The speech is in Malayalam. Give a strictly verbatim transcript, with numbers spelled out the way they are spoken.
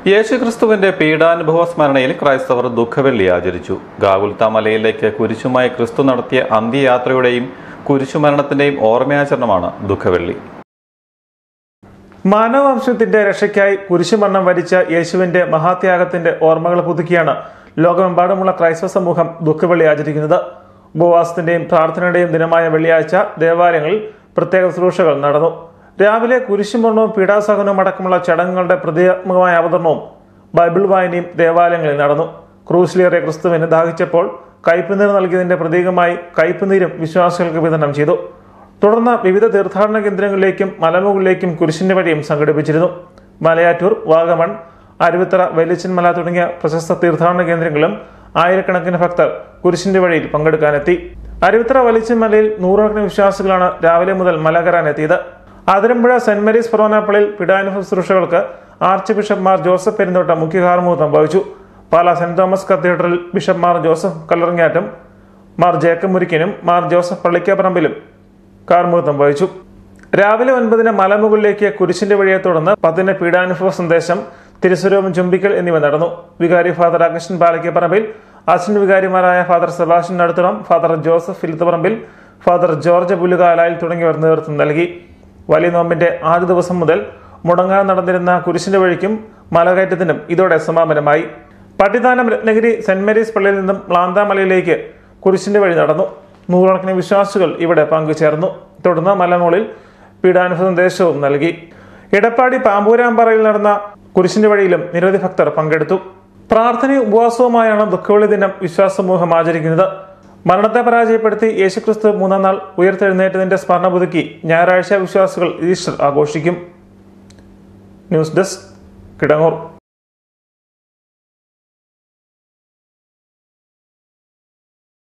യേശുക്രിസ്തുവിന്റെ പീഡാനുഭവ സ്മരണയിൽ ക്രൈസ്തവർ ദുഃഖവെള്ളി ആചരിച്ചു. ഗാഗുൽത്ത മലയിലേക്ക് കുരിശുമായി ക്രിസ്തു നടത്തിയ അന്ത്യയാത്രയുടെയും കുരിശുമരണത്തിന്റെയും ഓർമ്മയാചരണമാണ് ദുഃഖവെള്ളി. മാനവവംശത്തിന്റെ രക്ഷയ്ക്കായി കുരിശുമരണം വരിച്ച യേശുവിന്റെ മഹാത്യാഗത്തിന്റെ ഓർമ്മകൾ പുതുക്കിയാണ് ലോകമെമ്പാടുമുള്ള ക്രൈസ്തവ സമൂഹം ദുഃഖവെള്ളി ആചരിക്കുന്നത്. ഉപവാസത്തിന്റെയും പ്രാർത്ഥനയുടെയും ദിനമായ വെള്ളിയാഴ്ച ദേവാലയങ്ങളിൽ പ്രത്യേക ശുശ്രൂഷകൾ നടന്നു. രാവിലെ കുരിശുമരണവും പീഡാസഹനവും അടക്കമുള്ള ചടങ്ങുകളുടെ പ്രതീകാത്മകമായ അവതരണവും ബൈബിൾ വായനയും ദേവാലയങ്ങളിൽ നടന്നു. ക്രൂശിലേറിയ ക്രിസ്തുവിന് ദാഹിച്ചപ്പോൾ കയ്പുനീർ നൽകിയതിന്റെ പ്രതീകമായി കയ്പുനീരും വിശ്വാസികൾക്ക് വിതരണം ചെയ്തു. തുടർന്ന് വിവിധ തീർത്ഥാടന കേന്ദ്രങ്ങളിലേക്കും മലമുകളിലേക്കും കുരിശിന്റെ വഴിയും സംഘടിപ്പിച്ചിരുന്നു. മലയാറ്റൂർ, വാഗമൺ, അരുവിത്തറ, വെല്ലിച്ചൻമല തുടങ്ങിയ പ്രശസ്ത തീർത്ഥാടന കേന്ദ്രങ്ങളും ആയിരക്കണക്കിന് ഭക്തർ കുരിശിന്റെ വഴിയിൽ പങ്കെടുക്കാനെത്തി. അരുവിത്തറ വെല്ലിച്ചൻമലയിൽ നൂറുകണക്കിന് വിശ്വാസികളാണ് രാവിലെ മുതൽ മല കയറാനെത്തിയത്. അതിരമ്പുഴ സെന്റ് മേരീസ് ഫൊറോന പള്ളിയിൽ പീഡാനുഭവ ശുശ്രൂഷകൾക്ക് archbishop Mar Joseph Perunthottam മുഖ്യ കാർമ്മികത്വം വഹിച്ചു. പാലാ സെന്റ് തോമസ് കത്തീഡ്രലിൽ ബിഷപ്പ് മാർ ജോസഫ് കല്ലറങ്ങാറ്റും മാർ ജേക്കബ് മുരിക്കനും മാർ ജോസഫ് പള്ളിക്കപ്പറമ്പിലും കാർമ്മികത്വം വഹിച്ചു. രാവിലെ ഒൻപതിന് മലമുകളിലേക്ക് കുരിശിന്റെ വഴിയെ തുടർന്ന് പതിന് പീഡാനുഭവ സന്ദേശം, തിരുസ്വരൂപം ചുംബിക്കൽ എന്നിവ നടന്നു. വികാരി ഫാദർ അഗസ്റ്റിൻ പാലക്കപ്പറമ്പിൽ, അസിസ്റ്റന്റ് വികാരിമാരായ father Sebastian Naduthuram, father Joseph Philithuparambil, father George Pullukalayil തുടങ്ങിയവർ നേതൃത്വം നൽകി. വലിയ നോമ്പിന്റെ ആദ്യ ദിവസം മുതൽ മുടങ്ങാതെ നടന്നിരുന്ന കുരിശിന്റെ വഴിക്കും മലകയറ്റത്തിനും ഇതോടെ സമാപനമായി. പട്ടിത്താനം രത്നഗിരി സെന്റ് മേരീസ് പള്ളിയിൽ നിന്നും മ്ലാന്താമലയിലേക്ക് കുരിശിന്റെ വഴി നടന്നു. നൂറുകണക്കിന് വിശ്വാസികൾ ഇവിടെ പങ്കുചേർന്നു. തുടർന്ന് മലമുകളിൽ പീഡാനുഭവ സന്ദേശവും നൽകി. ഇടപ്പാടി പാമ്പൂരാമ്പാറയിൽ നടന്ന കുരിശിന്റെ വഴിയിലും നിരവധി ഭക്തർ പങ്കെടുത്തു. പ്രാർത്ഥനയും ഉപവാസവുമായാണ് ദുഃഖവെള്ളി ദിനം വിശ്വാസ സമൂഹം ആചരിക്കുന്നത്. മരണത്തെ പരാജയപ്പെടുത്തി യേശുക്രിസ്തു മൂന്നാം നാൾ ഉയർത്തെഴുന്നേറ്റതിന്റെ സ്മരണ പുതുക്കി ഞായറാഴ്ച വിശ്വാസികൾ ഈസ്റ്റർ ആഘോഷിക്കും. News desk, Kidangoor.